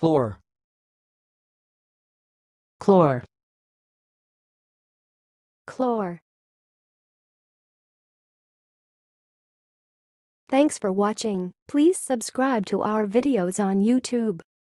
chlore, chlore, chlore. Thanks for watching. Please subscribe to our videos on YouTube.